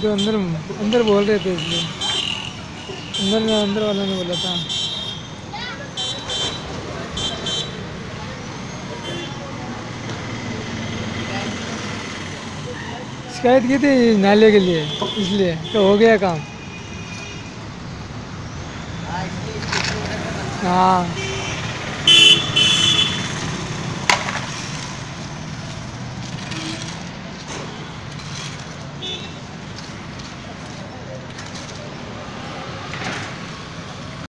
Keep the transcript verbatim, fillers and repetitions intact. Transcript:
तो अंदर अंदर बोल रहे थे इसलिए अंदर में अंदर वाला ने बोला था। शिकायत की थी नाले के लिए इसलिए तो हो गया काम। हाँ